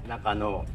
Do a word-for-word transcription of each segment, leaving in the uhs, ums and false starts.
なんかあの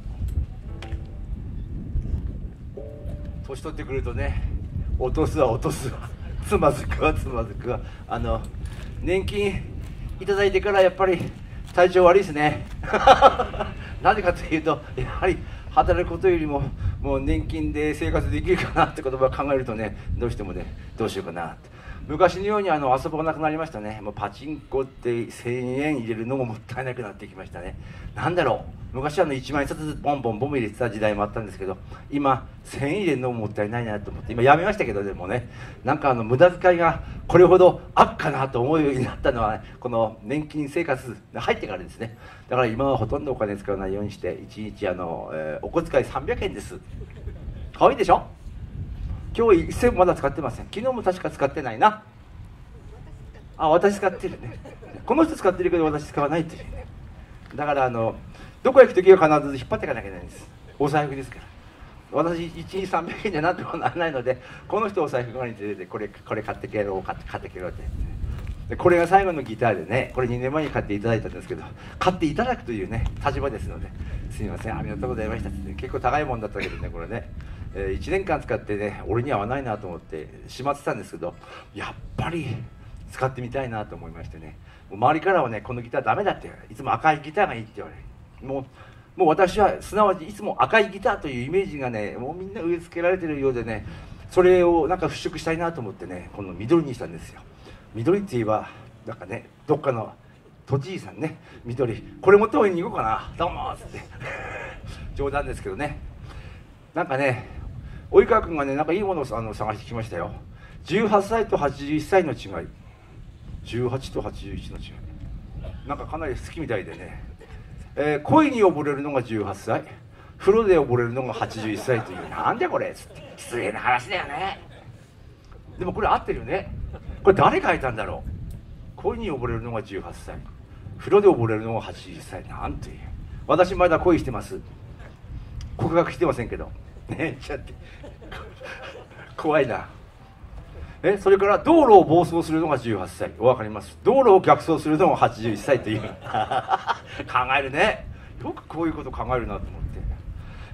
年取ってくるとね、落とすわ落とすわつまずくわつまずくわ、あの年金いただいてからやっぱり体調悪いですねなぜかというと、やはり働くことよりももう年金で生活できるかなって言葉を考えるとね、どうしてもね、どうしようかなって。昔のようにあの遊ばなくなりましたね。もうパチンコってせんえん入れるのももったいなくなってきましたね。なんだろう、昔はあのいちまんえん札ボンボンボン入れてた時代もあったんですけど、今せんえん入れるのももったいないなと思って今やめましたけど、でもね、なんかあの無駄遣いがこれほどあっかなと思うようになったのは、ね、この年金生活が入ってからですね。だから今はほとんどお金使わないようにしていちにちあの、えー、お小遣いさんびゃくえんです。かわいいでしょ。今日いっせんまだ使ってません。昨日も確か使ってないな。あ、私使ってるね。この人使ってるけど私使わないっていうね。だからあのどこへ行く時は必ず引っ張っていかなきゃいけないんです。お財布ですから。私いちにちさんびゃくえんじゃなんともならないので、この人お財布側に出てこれこれ買ってけろ買って買ってけろって。でこれが最後のギターでね、これにねんまえに買っていただいたんですけど、買っていただくというね立場ですので、すみませんありがとうございましたって、ね、結構高いもんだったけどね、これね、えー、いちねんかん使ってね俺に合わないなと思ってしまってたんですけど、やっぱり使ってみたいなと思いましてね、もう周りからはねこのギターダメだって言われる、いつも赤いギターがいいって言われる。もうもう私はすなわちいつも赤いギターというイメージがねもうみんな植え付けられてるようでね、それをなんか払拭したいなと思ってね、この緑にしたんですよ。緑って言えばなんかね、どっかの都知事さんね、緑これ持って応援に行こうかなどうもっつって冗談ですけどね。なんかね及川君がねなんかいいものをあの探してきましたよ。じゅうはっさいとはちじゅういっさいの違い、じゅうはちとはちじゅういちの違い、なんかかなり好きみたいでね、えー、恋に溺れるのがじゅうはっさい、風呂で溺れるのがはちじゅういっさいという、なんでこれっつって、失礼な話だよね。でもこれ合ってるよね。これ誰書いたんだろう。恋に溺れるのがじゅうはっさい、風呂で溺れるのがはちじゅういっさい、なんていう。私まだ恋してます。告白してませんけどね、ちょっと怖いな。えそれから道路を暴走するのがじゅうはっさい、お分かります。道路を逆走するのがはちじゅういっさいという考えるね、よくこういうこと考えるなと思って、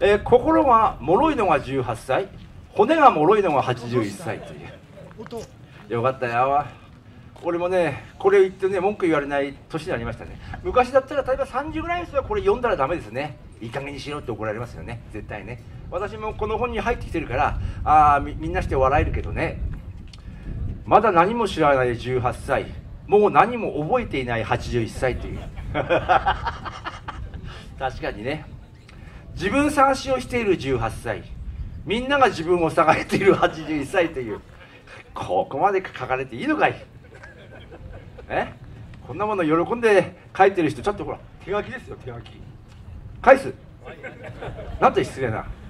えー、心が脆いのがじゅうはっさい、骨が脆いのがはちじゅういっさいという。よかったよ。俺もねこれ言ってね文句言われない年になりましたね。昔だったら例えばさんじゅうぐらいの人はこれ読んだらダメですね。いい加減にしろって怒られますよね、絶対ね。私もこの本に入ってきてるからあ み, みんなして笑えるけどね、まだ何も知らないじゅうはっさい、もう何も覚えていないはちじゅういっさいという確かにね、自分探しをしているじゅうはっさい、みんなが自分を探しているはちじゅういっさいという、ここまで書かれていいのかいえ、こんなもの喜んで書いてる人、ちょっとほら手書きですよ、手書き返すなんて失礼な。